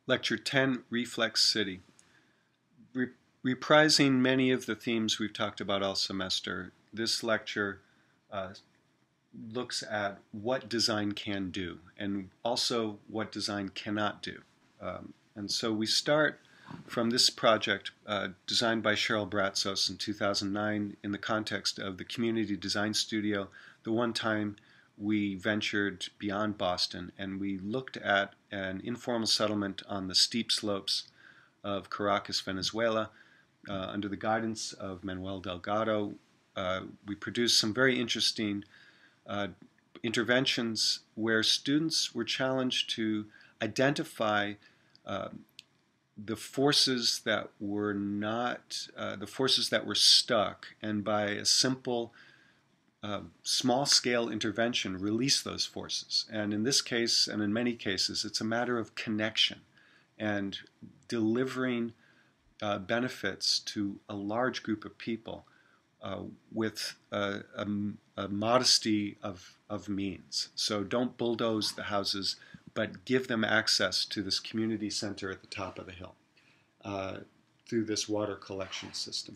Lecture 10, Reflex City. Reprising many of the themes we've talked about all semester, this lecture looks at what design can do and also what design cannot do. And so we start from this project designed by Cheryl Bratzos in 2009 in the context of the Community Design Studio, the one time we ventured beyond Boston and we looked at an informal settlement on the steep slopes of Caracas, Venezuela. Under the guidance of Manuel Delgado, we produced some very interesting interventions where students were challenged to identify the forces that were not, the forces that were stuck, and by a simple small-scale intervention release those forces. And in this case, and in many cases, it's a matter of connection and delivering benefits to a large group of people with a modesty of means. So don't bulldoze the houses, but give them access to this community center at the top of the hill through this water collection system.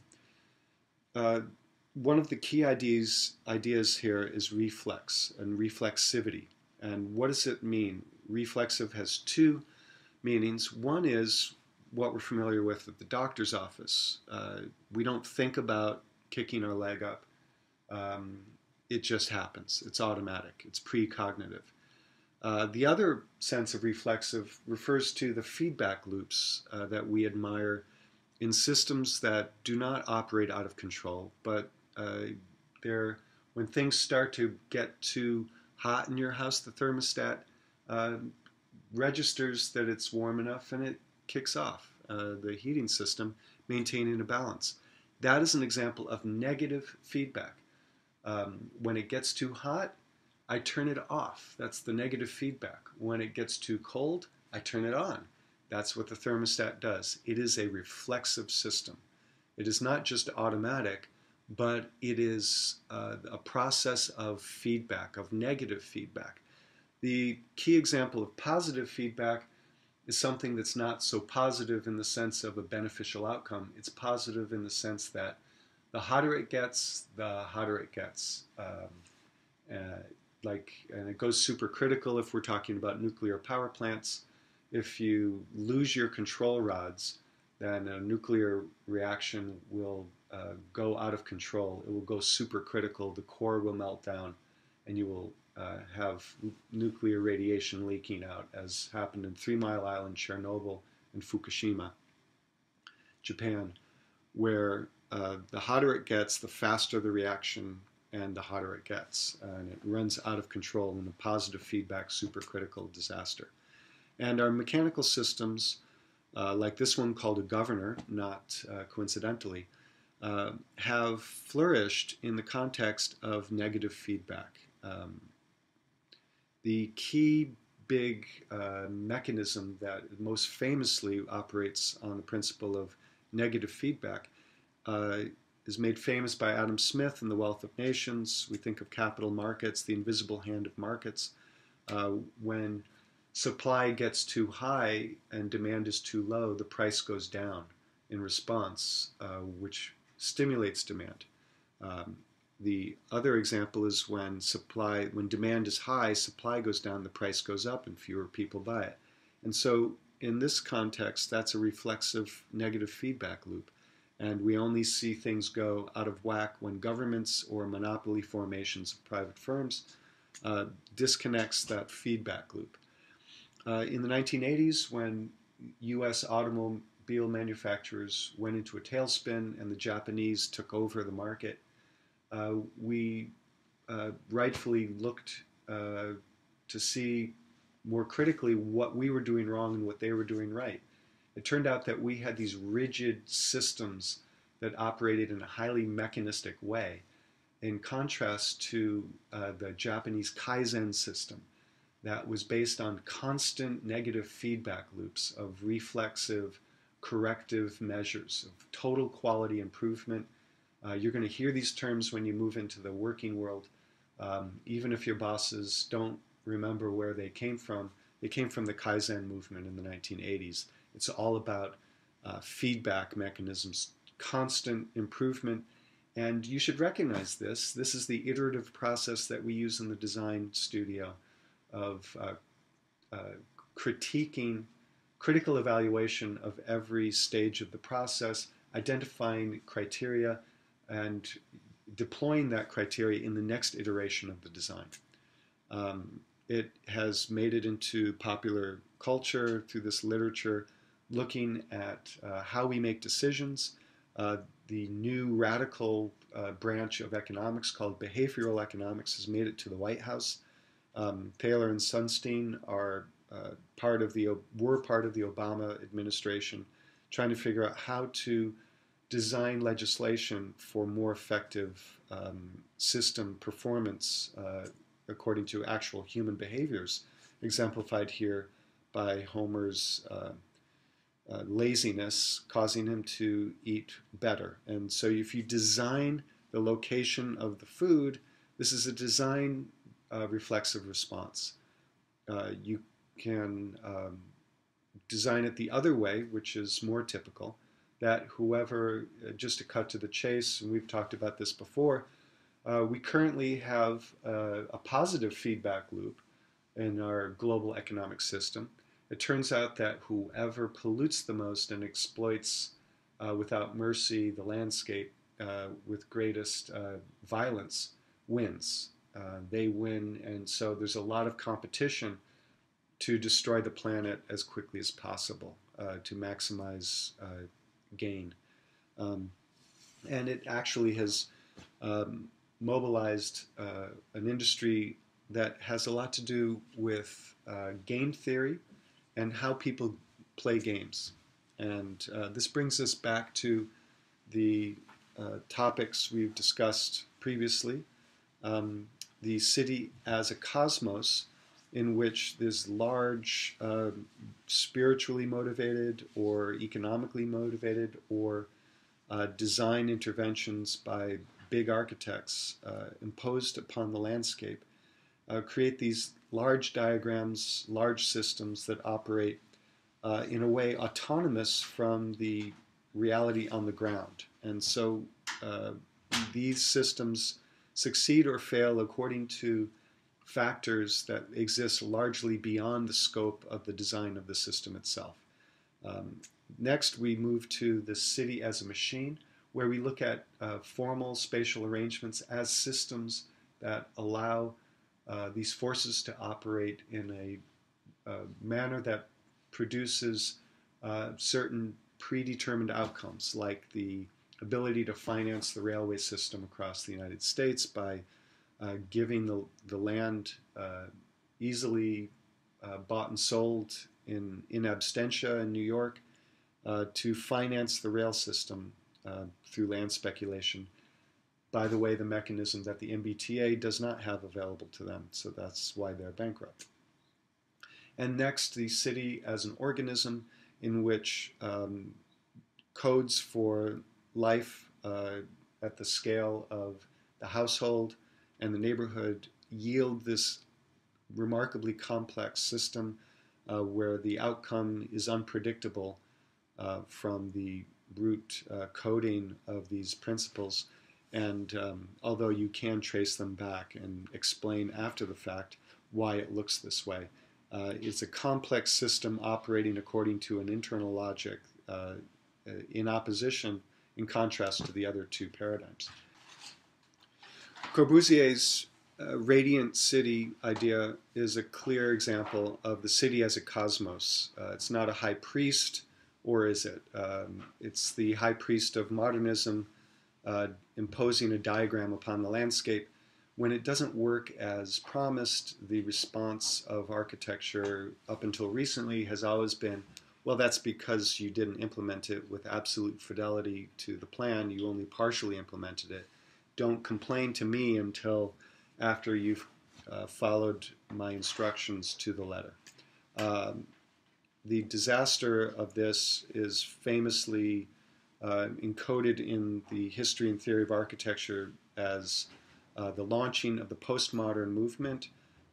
One of the key ideas here is reflex and reflexivity. And what does it mean? Reflexive has two meanings. One is what we're familiar with at the doctor's office. We don't think about kicking our leg up. It just happens. It's automatic. It's precognitive. The other sense of reflexive refers to the feedback loops that we admire in systems that do not operate out of control, but when things start to get too hot in your house, the thermostat registers that it's warm enough and it kicks off the heating system, maintaining a balance. That is an example of negative feedback. When it gets too hot, I turn it off. That's the negative feedback. When it gets too cold, I turn it on. That's what the thermostat does. It is a reflexive system. It is not just automatic, but it is a process of feedback, of negative feedback. The key example of positive feedback is something that's not so positive in the sense of a beneficial outcome. It's positive in the sense that the hotter it gets, the hotter it gets. And it goes supercritical if we're talking about nuclear power plants. If you lose your control rods, then a nuclear reaction will go out of control. It will go supercritical. The core will melt down, and you will have nuclear radiation leaking out, as happened in 3 Mile Island, Chernobyl, and Fukushima, Japan, where the hotter it gets, the faster the reaction, and the hotter it gets. And it runs out of control in a positive feedback supercritical disaster. And our mechanical systems, like this one called a governor, not coincidentally, have flourished in the context of negative feedback. The key big mechanism that most famously operates on the principle of negative feedback is made famous by Adam Smith in The Wealth of Nations. We think of capital markets, the invisible hand of markets. When supply gets too high and demand is too low, the price goes down in response, which stimulates demand. The other example is when demand is high, supply goes down, the price goes up, and fewer people buy it. And so in this context, that's a reflexive negative feedback loop. And we only see things go out of whack when governments or monopoly formations of private firms disconnects that feedback loop. In the 1980s, when U.S. automobile manufacturers went into a tailspin and the Japanese took over the market, we rightfully looked to see more critically what we were doing wrong and what they were doing right. It turned out that we had these rigid systems that operated in a highly mechanistic way, in contrast to the Japanese Kaizen system that was based on constant negative feedback loops of reflexive, corrective measures of total quality improvement. You're going to hear these terms when you move into the working world. Even if your bosses don't remember where they came from, It came from the Kaizen movement in the 1980s. It's all about feedback mechanisms, constant improvement, and you should recognize this. This is the iterative process that we use in the design studio of critiquing, critical evaluation of every stage of the process, identifying criteria, and deploying that criteria in the next iteration of the design. It has made it into popular culture through this literature, looking at how we make decisions. The new radical branch of economics called behavioral economics has made it to the White House. Thaler and Sunstein are were part of the Obama administration, trying to figure out how to design legislation for more effective system performance according to actual human behaviors, exemplified here by Homer's laziness causing him to eat better. And so if you design the location of the food, this is a design reflexive response. You can design it the other way, which is more typical, that whoever, just to cut to the chase, and we've talked about this before, we currently have a positive feedback loop in our global economic system. It turns out that whoever pollutes the most and exploits without mercy the landscape with greatest violence wins. They win, and so there's a lot of competition to destroy the planet as quickly as possible to maximize gain. And it actually has mobilized an industry that has a lot to do with game theory and how people play games. And this brings us back to the topics we've discussed previously. The city as a cosmos in which this large spiritually motivated or economically motivated or design interventions by big architects imposed upon the landscape create these large diagrams, large systems that operate in a way autonomous from the reality on the ground. And so these systems succeed or fail according to factors that exist largely beyond the scope of the design of the system itself. Next, we move to the city as a machine, where we look at formal spatial arrangements as systems that allow these forces to operate in a manner that produces certain predetermined outcomes, like the ability to finance the railway system across the United States by giving the land easily bought and sold in absentia in New York to finance the rail system through land speculation. By the way, the mechanism that the MBTA does not have available to them, so that's why they're bankrupt. And next, the city as an organism in which codes for life at the scale of the household and the neighborhood yield this remarkably complex system where the outcome is unpredictable from the root coding of these principles. And although you can trace them back and explain after the fact why it looks this way, it's a complex system operating according to an internal logic in opposition, in contrast to the other two paradigms. Corbusier's radiant city idea is a clear example of the city as a cosmos. It's not a high priest, or is it? It's the high priest of modernism imposing a diagram upon the landscape. When it doesn't work as promised, the response of architecture up until recently has always been, well, that's because you didn't implement it with absolute fidelity to the plan. You only partially implemented it. Don't complain to me until after you've followed my instructions to the letter. The disaster of this is famously encoded in the history and theory of architecture as the launching of the postmodern movement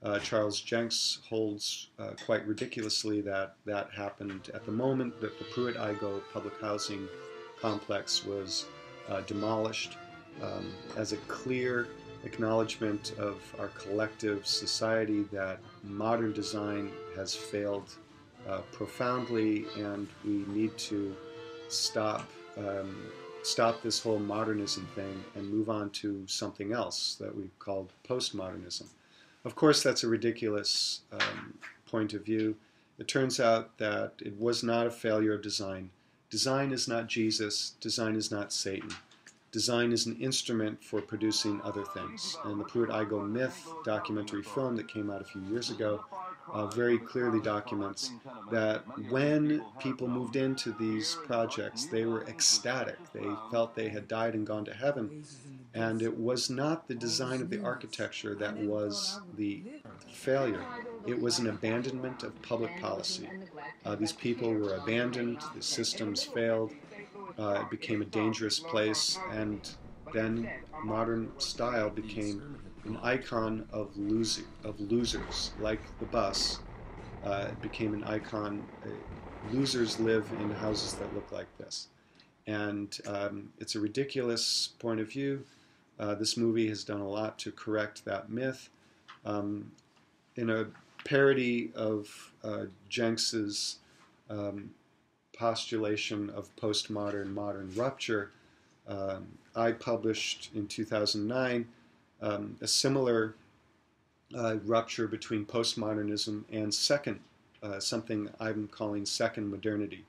Charles Jenks holds quite ridiculously that that happened at the moment that the Pruitt-Igoe public housing complex was demolished, as a clear acknowledgement of our collective society that modern design has failed profoundly, and we need to stop stop this whole modernism thing and move on to something else that we've called postmodernism. Of course, that's a ridiculous point of view. It turns out that it was not a failure of design. Design is not Jesus. Design is not Satan. Design is an instrument for producing other things. And the Pruitt-Igoe Myth documentary film that came out a few years ago very clearly documents that when people moved into these projects, they were ecstatic. They felt they had died and gone to heaven. And it was not the design of the architecture that was the failure. It was an abandonment of public policy. These people were abandoned, the systems failed, it became a dangerous place, and then modern style became an icon of losers, like the bus. It became an icon. Losers live in houses that look like this. And it's a ridiculous point of view. This movie has done a lot to correct that myth. In a parody of Jenks's postulation of postmodern modern rupture, I published in 2009 a similar rupture between postmodernism and something I'm calling second modernity.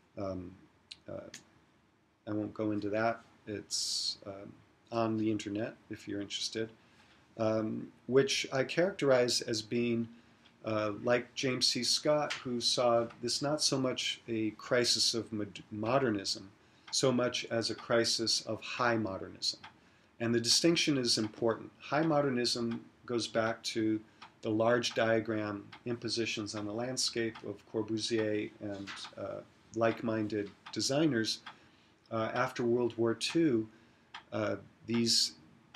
I won't go into that. It's on the internet if you're interested, which I characterize as being like James C. Scott, who saw this not so much a crisis of modernism, so much as a crisis of high modernism. And the distinction is important. High modernism goes back to the large diagram impositions on the landscape of Corbusier and like-minded designers. After World War II, these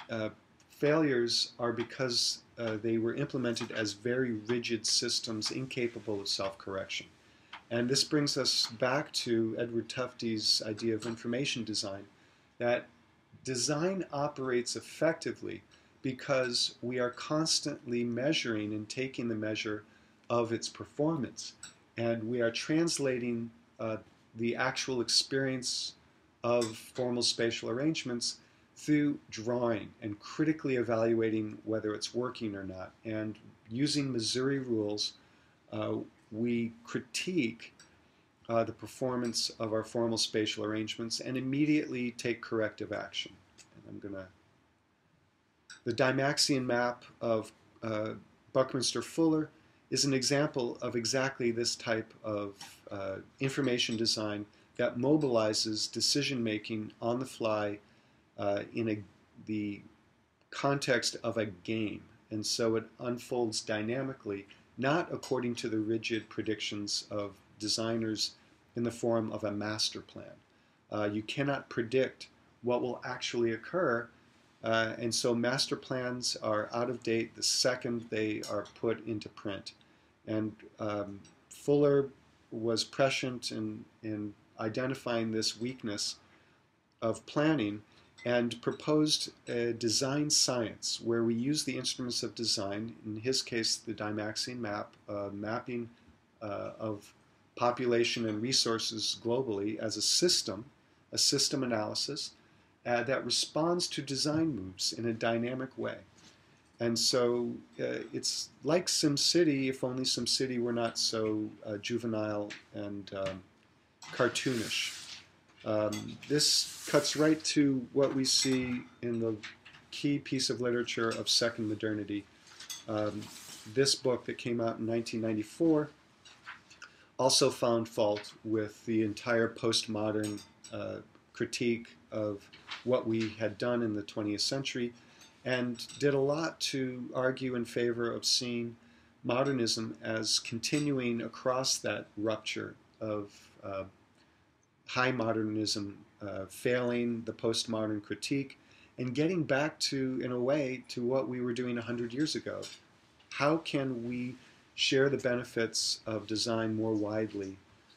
failures are because they were implemented as very rigid systems incapable of self-correction. And this brings us back to Edward Tufte's idea of information design, that design operates effectively because we are constantly measuring and taking the measure of its performance. And we are translating the actual experience of formal spatial arrangements through drawing and critically evaluating whether it's working or not. And using Missouri rules, we critique the performance of our formal spatial arrangements and immediately take corrective action. And the Dymaxion map of Buckminster Fuller is an example of exactly this type of information design that mobilizes decision-making on the fly in the context of a game. And so it unfolds dynamically, not according to the rigid predictions of designers in the form of a master plan. You cannot predict what will actually occur, and so master plans are out of date the second they are put into print. And Fuller was prescient in identifying this weakness of planning and proposed a design science where we use the instruments of design, in his case the Dymaxion map, mapping of population and resources globally as a system analysis that responds to design moves in a dynamic way. And so it's like SimCity, if only SimCity were not so juvenile and cartoonish. This cuts right to what we see in the key piece of literature of second modernity. This book that came out in 1994 also found fault with the entire postmodern critique of what we had done in the 20th century, and did a lot to argue in favor of seeing modernism as continuing across that rupture of high modernism failing the postmodern critique and getting back to, in a way, to what we were doing 100 years ago. how can we share the benefits of design more widely,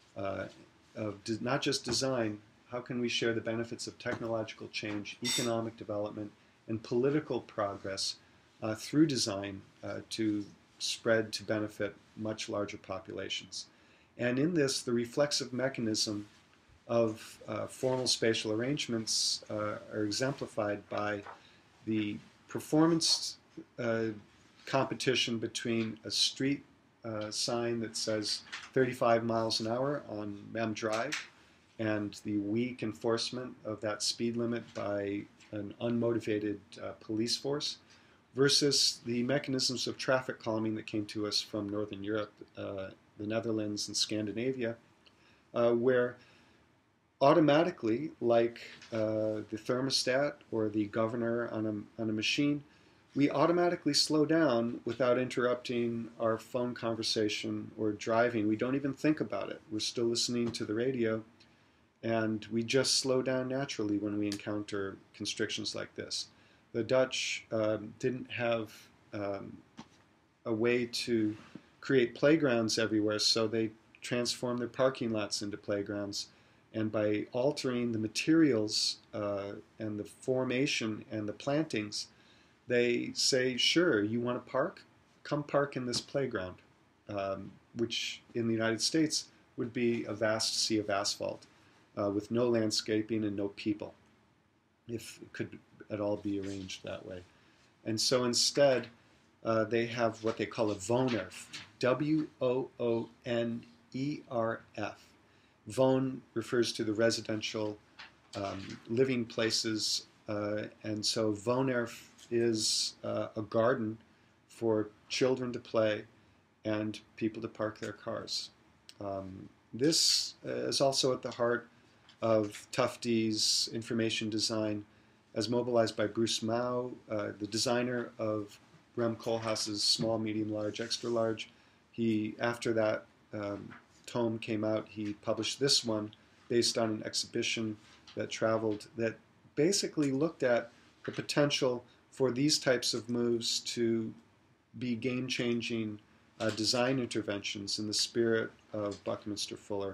not just design, how can we share the benefits of technological change, economic development, and political progress through design to spread to benefit much larger populations. And in this, the reflexive mechanism of formal spatial arrangements are exemplified by the performance competition between a street sign that says 35 miles an hour on Mem Drive and the weak enforcement of that speed limit by an unmotivated police force versus the mechanisms of traffic calming that came to us from Northern Europe, the Netherlands, and Scandinavia, where automatically, like the thermostat or the governor on a machine, we automatically slow down without interrupting our phone conversation or driving. We don't even think about it. We're still listening to the radio, and we just slow down naturally when we encounter constrictions like this. The Dutch didn't have a way to create playgrounds everywhere, so they transformed their parking lots into playgrounds. And by altering the materials and the formation and the plantings, they say, sure, you want to park? Come park in this playground, which in the United States would be a vast sea of asphalt with no landscaping and no people, if it could at all be arranged that way. And so instead, they have what they call a Woonerf, W-O-O-N-E-R-F. Woon refers to the residential living places, and so Woonerf is a garden for children to play and people to park their cars. This is also at the heart of Tufte's information design as mobilized by Bruce Mau, the designer of Rem Koolhaas's Small, Medium, Large, Extra Large. He, after that tome came out, he published this one based on an exhibition that traveled that basically looked at the potential for these types of moves to be game-changing design interventions in the spirit of Buckminster Fuller.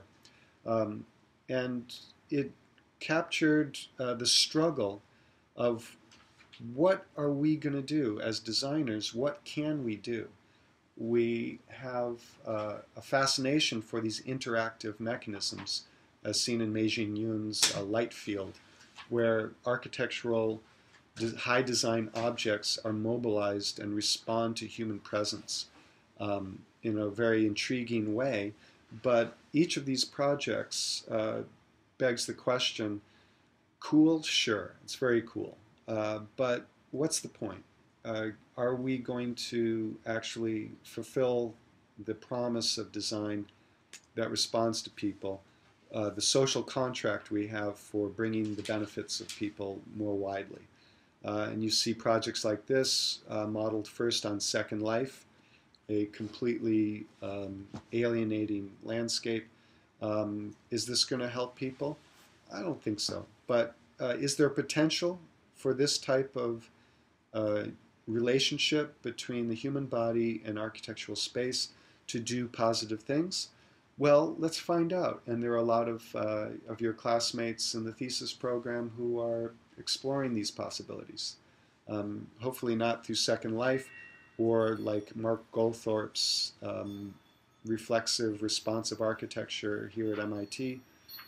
And it captured the struggle of what are we going to do as designers? What can we do? We have a fascination for these interactive mechanisms, as seen in Mei-Jin Yoon's light field, where architectural high design objects are mobilized and respond to human presence in a very intriguing way. But each of these projects begs the question, cool? Sure, it's very cool. But what's the point? Are we going to actually fulfill the promise of design that responds to people, the social contract we have for bringing the benefits of people more widely? And you see projects like this modeled first on Second Life, a completely alienating landscape. Is this going to help people? I don't think so. But is there potential for this type of relationship between the human body and architectural space to do positive things? Well, let's find out. And there are a lot of your classmates in the thesis program who are exploring these possibilities. Hopefully not through Second Life or like Mark Goldthorpe's reflexive responsive architecture here at MIT,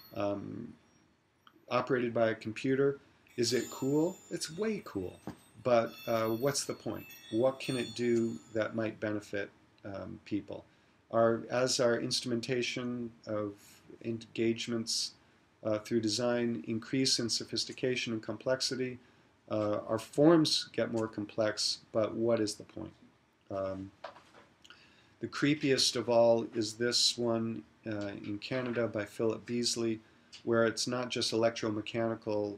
operated by a computer. Is it cool? It's way cool. But what's the point? What can it do that might benefit people? As our instrumentation of engagements through design increase in sophistication and complexity, our forms get more complex, but what is the point? The creepiest of all is this one in Canada by Philip Beasley, where it's not just electromechanical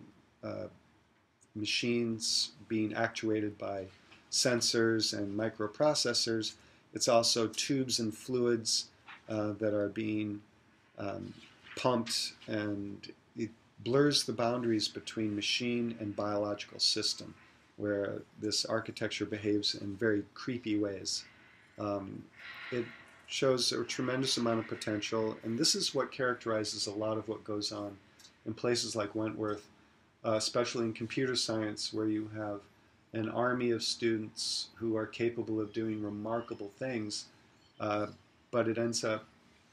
machines being actuated by sensors and microprocessors. It's also tubes and fluids that are being pumped, and it blurs the boundaries between machine and biological system, where this architecture behaves in very creepy ways. Um, it shows a tremendous amount of potential, and this is what characterizes a lot of what goes on in places like Wentworth, especially in computer science, where you have an army of students who are capable of doing remarkable things, uh, but it ends up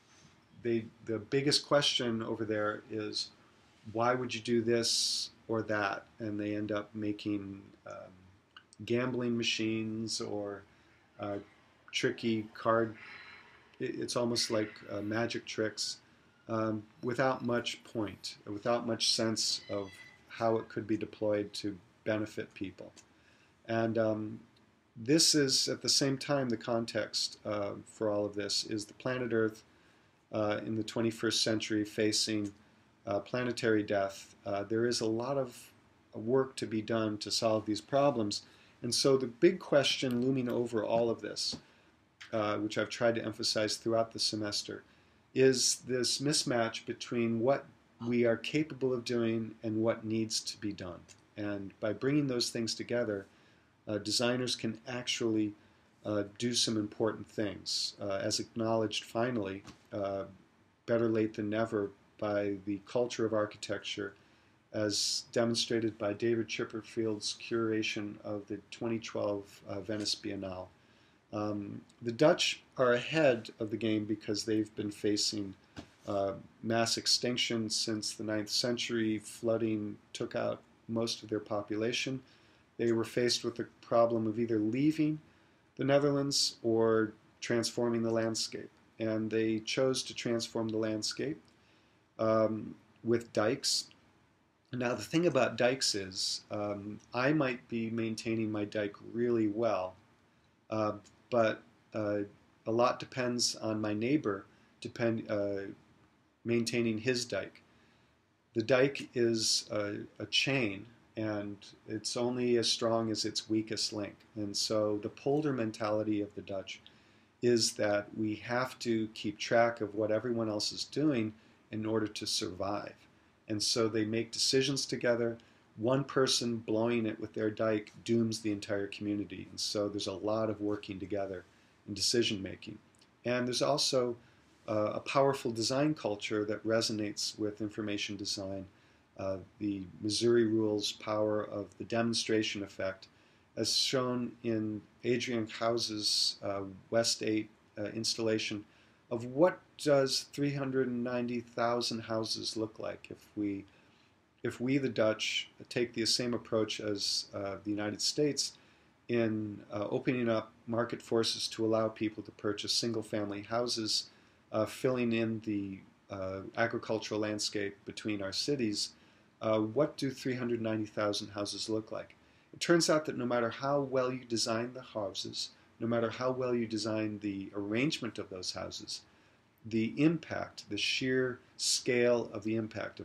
the biggest question over there is why would you do this or that, and they end up making gambling machines or uh, tricky card. It's almost like magic tricks without much point, without much sense of how it could be deployed to benefit people. And this is at the same time the context for all of this is the planet Earth in the 21st century facing planetary death. There is a lot of work to be done to solve these problems. And so the big question looming over all of this, which I've tried to emphasize throughout the semester, is this mismatch between what we are capable of doing and what needs to be done. And by bringing those things together, designers can actually do some important things, as acknowledged finally, better late than never, by the culture of architecture, as demonstrated by David Chipperfield's curation of the 2012 Venice Biennale. The Dutch are ahead of the game because they've been facing mass extinction since the 9th century. Flooding took out most of their population. They were faced with the problem of either leaving the Netherlands or transforming the landscape. And they chose to transform the landscape with dikes. Now, the thing about dikes is I might be maintaining my dike really well, uh, but a lot depends on my neighbor maintaining his dike. The dike is a chain, and it's only as strong as its weakest link. And so the polder mentality of the Dutch is that we have to keep track of what everyone else is doing in order to survive. And so they make decisions together. One person blowing it with their dike dooms the entire community. And so there's a lot of working together and decision making. And there's also a powerful design culture that resonates with information design. The Missouri Rules power of the demonstration effect, as shown in Adrian House's West 8 installation of what does 390,000 houses look like if we the Dutch take the same approach as the United States in opening up market forces to allow people to purchase single-family houses, filling in the agricultural landscape between our cities. What do 390,000 houses look like? It turns out that no matter how well you design the houses, no matter how well you design the arrangement of those houses, the impact, the sheer scale of the impact of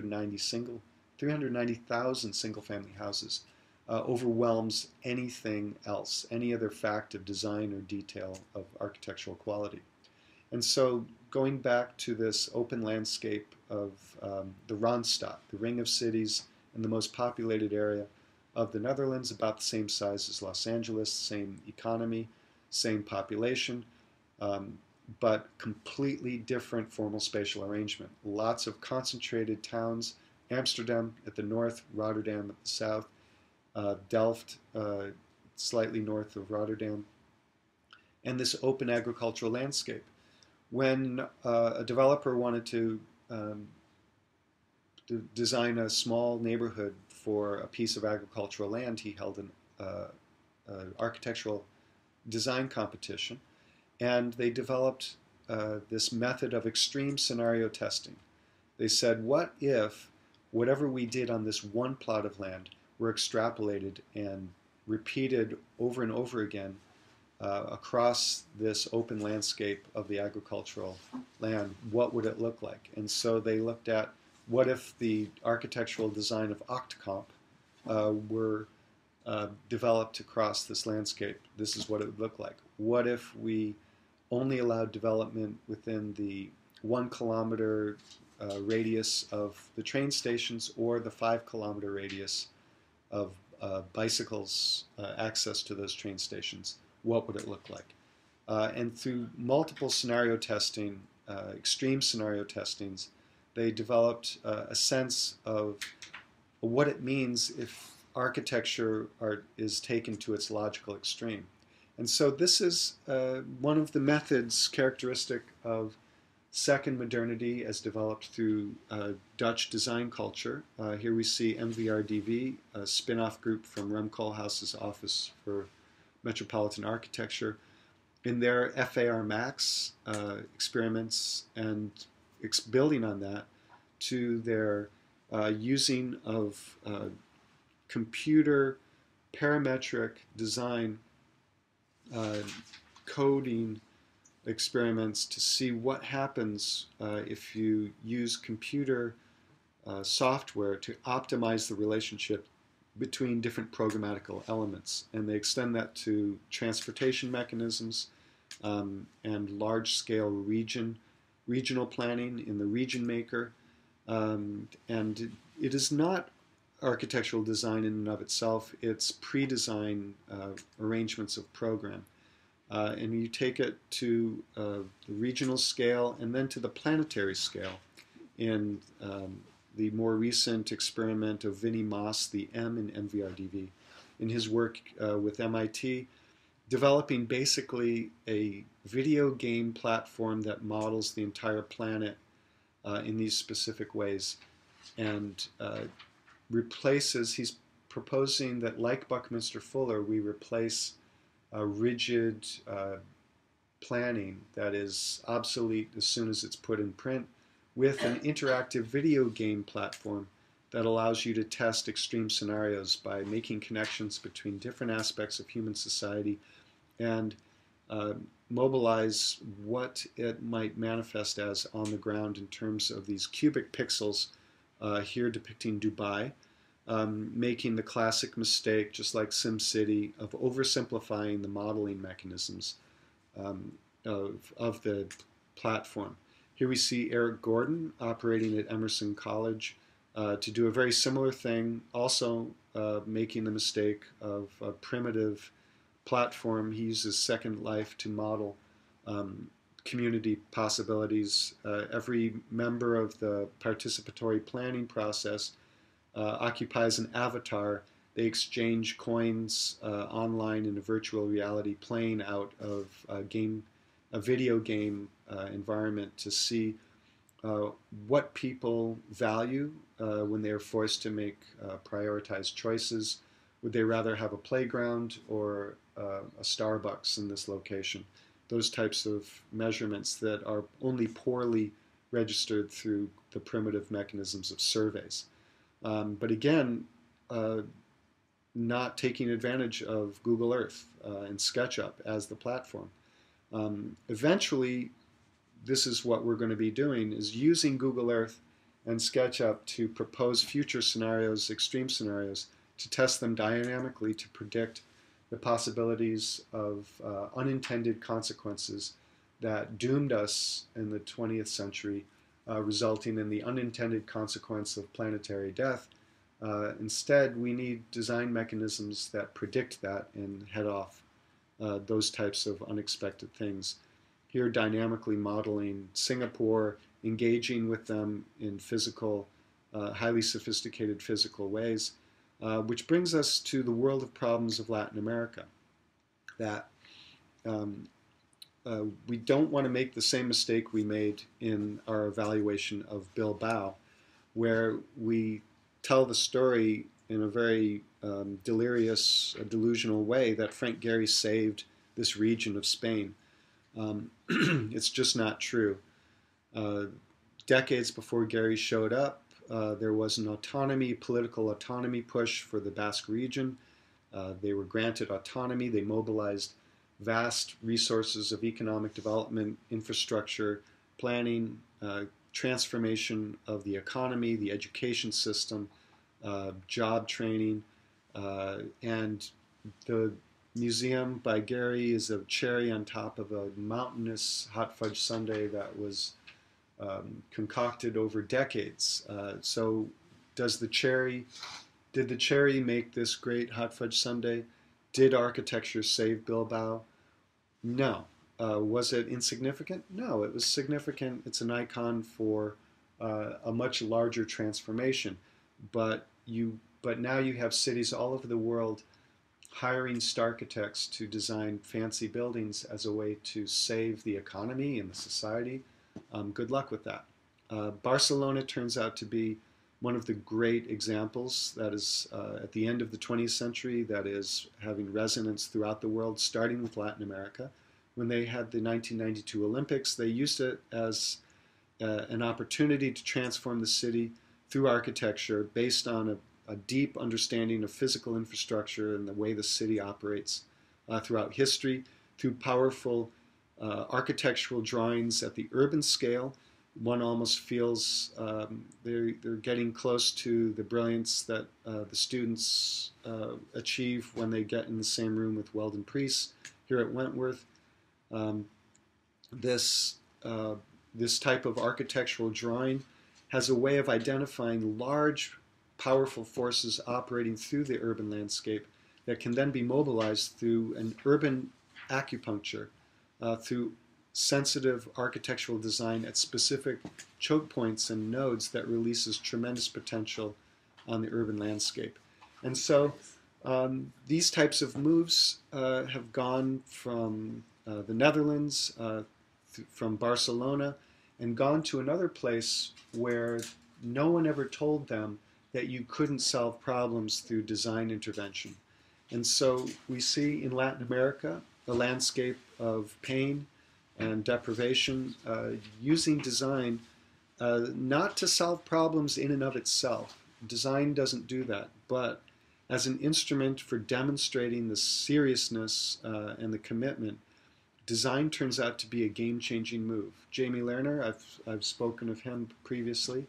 390,000 single-family houses overwhelms anything else, any other fact of design or detail of architectural quality. And so going back to this open landscape of the Randstad, the ring of cities in the most populated area of the Netherlands, about the same size as Los Angeles, same economy, same population, but completely different formal spatial arrangement. Lots of concentrated towns, Amsterdam at the north, Rotterdam at the south, Delft slightly north of Rotterdam, and this open agricultural landscape. When a developer wanted to design a small neighborhood for a piece of agricultural land, he held an architectural design competition, and they developed this method of extreme scenario testing. They said, what if whatever we did on this one plot of land were extrapolated and repeated over and over again across this open landscape of the agricultural land? What would it look like? And so they looked at, what if the architectural design of Octocomp were developed across this landscape? This is what it would look like. What if we only allowed development within the 1 kilometer radius of the train stations, or the 5 kilometer radius of bicycles access to those train stations? What would it look like? And through multiple scenario testing, extreme scenario testings, they developed a sense of what it means if architecture is taken to its logical extreme. And so this is one of the methods characteristic of second modernity as developed through Dutch design culture. Here we see MVRDV, a spin-off group from Rem Koolhaas's Office for Metropolitan Architecture, in their FAR Max experiments, and building on that to their using of computer parametric design coding experiments to see what happens if you use computer software to optimize the relationship between different programmatical elements. And they extend that to transportation mechanisms and large-scale regional planning in the Region Maker. And it is not architectural design in and of itself. It's pre-design arrangements of program. And you take it to the regional scale and then to the planetary scale in the more recent experiment of Vinnie Moss, the M in MVRDV, in his work with MIT, developing basically a video game platform that models the entire planet in these specific ways, and he's proposing that, like Buckminster Fuller, we replace rigid planning that is obsolete as soon as it's put in print with an interactive video game platform that allows you to test extreme scenarios by making connections between different aspects of human society and mobilize what it might manifest as on the ground in terms of these cubic pixels, here depicting Dubai, making the classic mistake, just like SimCity, of oversimplifying the modeling mechanisms of the platform. Here we see Eric Gordon operating at Emerson College to do a very similar thing, also making the mistake of a primitive platform. He uses Second Life to model community possibilities. Every member of the participatory planning process occupies an avatar. They exchange coins online in a virtual reality, playing out of a video game environment to see what people value when they are forced to make prioritized choices. Would they rather have a playground or a Starbucks in this location? Those types of measurements that are only poorly registered through the primitive mechanisms of surveys. But again, not taking advantage of Google Earth and SketchUp as the platform. Eventually, this is what we're going to be doing, is using Google Earth and SketchUp to propose future scenarios, extreme scenarios, to test them dynamically to predict the possibilities of unintended consequences that doomed us in the 20th century, resulting in the unintended consequence of planetary death. Instead, we need design mechanisms that predict that and head off those types of unexpected things. Here, dynamically modeling Singapore, engaging with them in physical, highly sophisticated physical ways, which brings us to the world of problems of Latin America. That we don't want to make the same mistake we made in our evaluation of Bilbao, where we tell the story in a very delirious, delusional way that Frank Gehry saved this region of Spain. It's just not true. Decades before Gehry showed up, there was an political autonomy push for the Basque region. They were granted autonomy. They mobilized vast resources of economic development, infrastructure, planning, transformation of the economy, the education system, job training, and the museum by Gehry is a cherry on top of a mountainous hot fudge sundae that was concocted over decades. So did the cherry make this great hot fudge sundae? Did architecture save Bilbao? No. Was it insignificant? No, it was significant. It's an icon for a much larger transformation. But now you have cities all over the world hiring architects to design fancy buildings as a way to save the economy and the society. Good luck with that. Barcelona turns out to be one of the great examples that is at the end of the 20th century that is having resonance throughout the world, starting with Latin America. When they had the 1992 Olympics, they used it as an opportunity to transform the city through architecture based on a deep understanding of physical infrastructure and the way the city operates throughout history, through powerful architectural drawings at the urban scale. One almost feels they're getting close to the brilliance that the students achieve when they get in the same room with Weldon Preece here at Wentworth. This type of architectural drawing has a way of identifying large, powerful forces operating through the urban landscape that can then be mobilized through an urban acupuncture, through sensitive architectural design at specific choke points and nodes that releases tremendous potential on the urban landscape. And so these types of moves have gone from the Netherlands, from Barcelona, and gone to another place where no one ever told them that you couldn't solve problems through design intervention. And so we see in Latin America a landscape of pain and deprivation using design not to solve problems in and of itself. Design doesn't do that, but as an instrument for demonstrating the seriousness and the commitment. Design turns out to be a game-changing move. Jamie Lerner, I've spoken of him previously,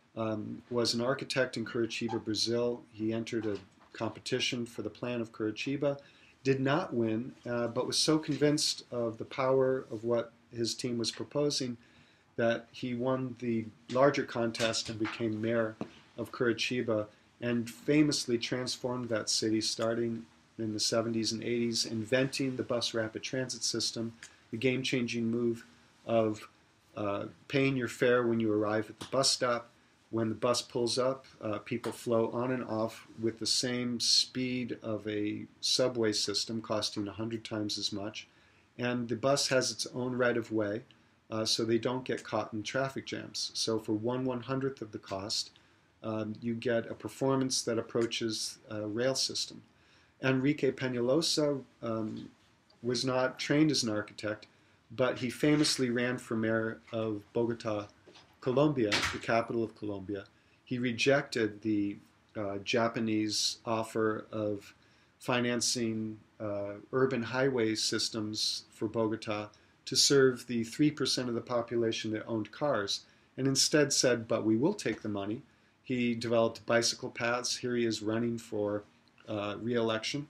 was an architect in Curitiba, Brazil. He entered a competition for the plan of Curitiba, did not win, but was so convinced of the power of what his team was proposing that he won the larger contest and became mayor of Curitiba and famously transformed that city starting in the 70s and 80s, inventing the bus rapid transit system, the game-changing move of paying your fare when you arrive at the bus stop. When the bus pulls up, people flow on and off with the same speed of a subway system, costing 100 times as much. And the bus has its own right-of-way, so they don't get caught in traffic jams. So for 1/100th of the cost, you get a performance that approaches a rail system. Enrique Peñalosa was not trained as an architect, but he famously ran for mayor of Bogota, Colombia, the capital of Colombia. He rejected the Japanese offer of financing urban highway systems for Bogota to serve the 3% of the population that owned cars, and instead said, but we will take the money. He developed bicycle paths. Here he is running for re-election.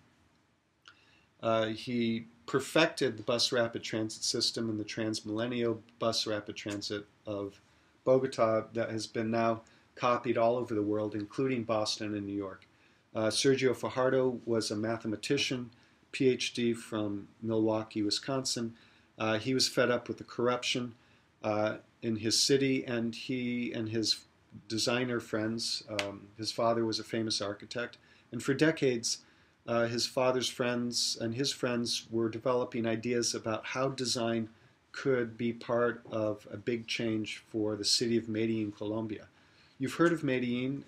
He perfected the bus rapid transit system and the Transmilenio bus rapid transit of Bogota that has been now copied all over the world, including Boston and New York. Sergio Fajardo was a mathematician, PhD from Milwaukee, Wisconsin. He was fed up with the corruption in his city, and he and his designer friends, his father was a famous architect, and for decades his father's friends and his friends were developing ideas about how design could be part of a big change for the city of Medellin, Colombia. You've heard of Medellin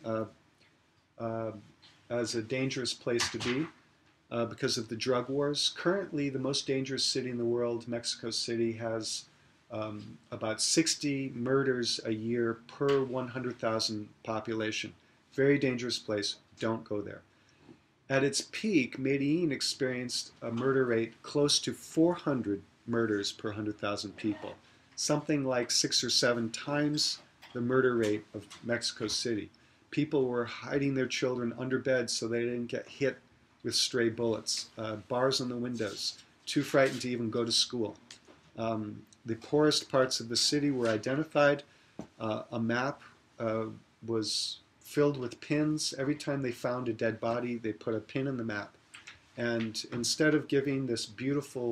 as a dangerous place to be because of the drug wars. Currently, the most dangerous city in the world, Mexico City, has about 60 murders a year per 100,000 population. Very dangerous place. Don't go there. At its peak, Medellin experienced a murder rate close to 400 murders per 100,000 people, something like 6 or 7 times the murder rate of Mexico City. People were hiding their children under beds so they didn't get hit with stray bullets, bars on the windows, too frightened to even go to school. The poorest parts of the city were identified. A map was filled with pins. Every time they found a dead body, they put a pin in the map. And instead of giving this beautiful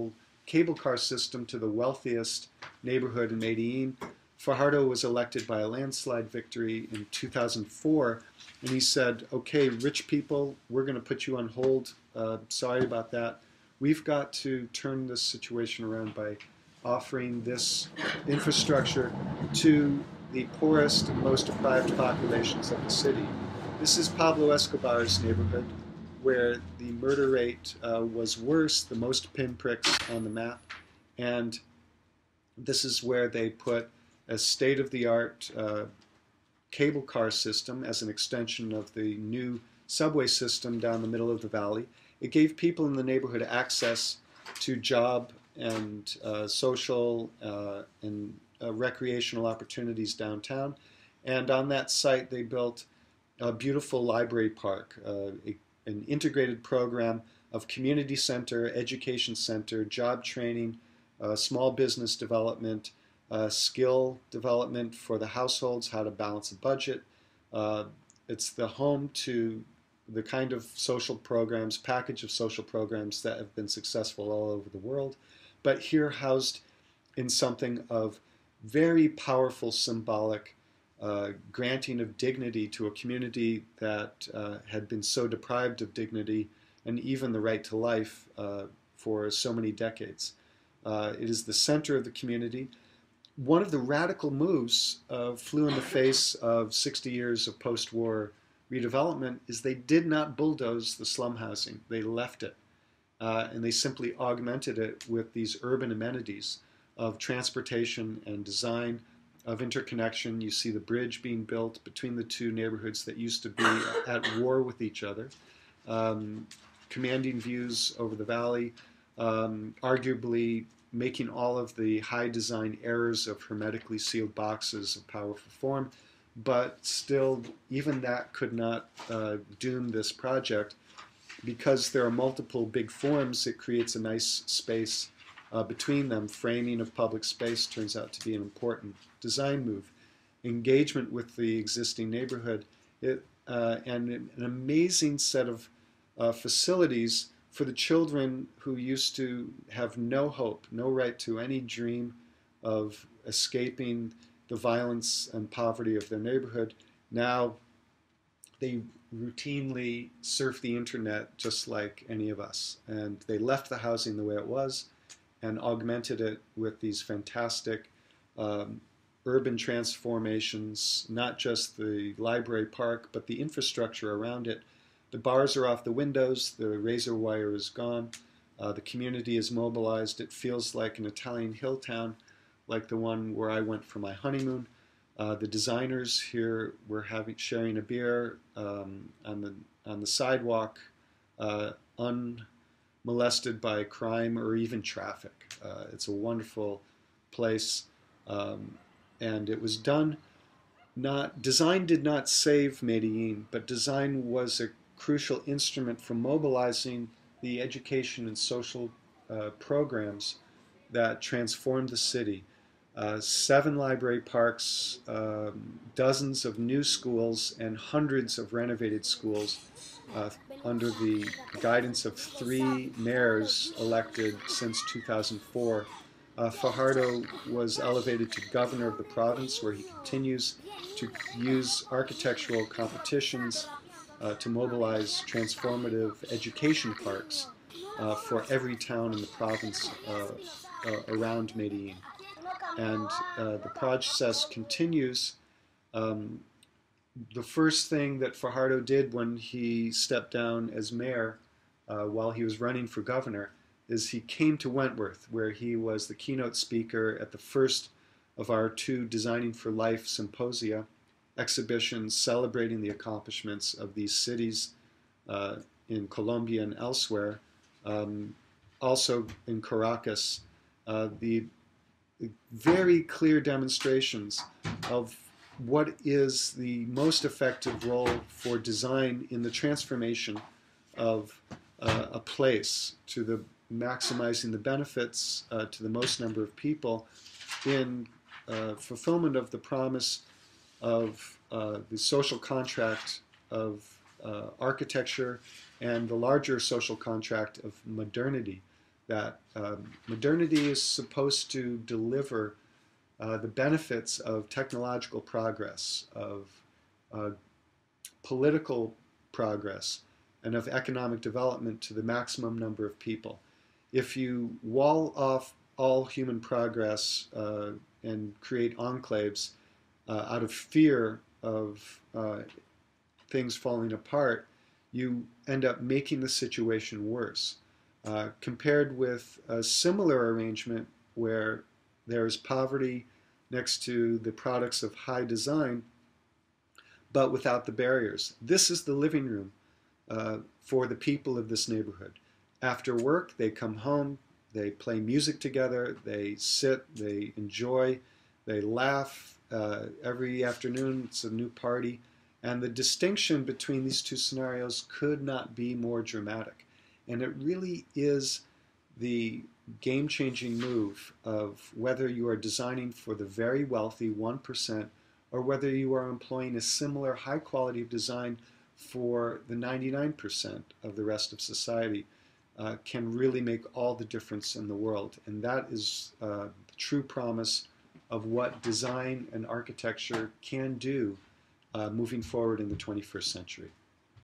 cable car system to the wealthiest neighborhood in Medellin. Fajardo was elected by a landslide victory in 2004, and he said, okay, rich people, we're going to put you on hold. Sorry about that. We've got to turn this situation around by offering this infrastructure to the poorest and most deprived populations of the city. This is Pablo Escobar's neighborhood, where the murder rate was worse, the most pinpricks on the map, and this is where they put a state-of-the-art cable car system as an extension of the new subway system down the middle of the valley. It gave people in the neighborhood access to job and social and recreational opportunities downtown. And on that site, they built a beautiful library park, an integrated program of community center, education center, job training, small business development, skill development for the households, how to balance a budget. It's the home to the kind of social programs, package of social programs that have been successful all over the world, but here housed in something of very powerful symbolic granting of dignity to a community that had been so deprived of dignity and even the right to life for so many decades. It is the center of the community. One of the radical moves flew in the face of 60 years of post-war redevelopment is they did not bulldoze the slum housing. They left it. And they simply augmented it with these urban amenities of transportation and design, of interconnection. You see the bridge being built between the two neighborhoods that used to be at war with each other, commanding views over the valley, arguably making all of the high design errors of hermetically sealed boxes of powerful form, but still, even that could not doom this project. Because there are multiple big forms, it creates a nice space between them. Framing of public space turns out to be an important design move. Engagement with the existing neighborhood, and an amazing set of facilities for the children who used to have no hope, no right to any dream of escaping the violence and poverty of their neighborhood. Now they routinely surf the internet just like any of us. And they left the housing the way it was and augmented it with these fantastic urban transformations, not just the library park, but the infrastructure around it. The bars are off the windows, the razor wire is gone, the community is mobilized. It feels like an Italian hill town, like the one where I went for my honeymoon. The designers here were sharing a beer on the sidewalk, unmolested by crime or even traffic. It's a wonderful place, and it was done. Design did not save Medellin, but design was a crucial instrument for mobilizing the education and social programs that transformed the city. 7 library parks, dozens of new schools, and hundreds of renovated schools under the guidance of 3 mayors elected since 2004. Fajardo was elevated to governor of the province, where he continues to use architectural competitions to mobilize transformative education parks for every town in the province around Medellin. And the process continues. The first thing that Fajardo did when he stepped down as mayor while he was running for governor is he came to Wentworth, where he was the keynote speaker at the first of our 2 Designing for Life symposia, exhibitions celebrating the accomplishments of these cities in Colombia and elsewhere. Also in Caracas, the very clear demonstrations of what is the most effective role for design in the transformation of a place to the maximizing the benefits to the most number of people in fulfillment of the promise of the social contract of architecture and the larger social contract of modernity. that modernity is supposed to deliver the benefits of technological progress, of political progress, and of economic development to the maximum number of people. If you wall off all human progress and create enclaves out of fear of things falling apart, you end up making the situation worse. Compared with a similar arrangement where there is poverty next to the products of high design, but without the barriers. This is the living room for the people of this neighborhood. After work, they come home, they play music together, they sit, they enjoy, they laugh. Every afternoon, it's a new party. And the distinction between these two scenarios could not be more dramatic. And it really is the game-changing move of whether you are designing for the very wealthy 1% or whether you are employing a similar high quality of design for the 99% of the rest of society can really make all the difference in the world. And that is the true promise of what design and architecture can do moving forward in the 21st century.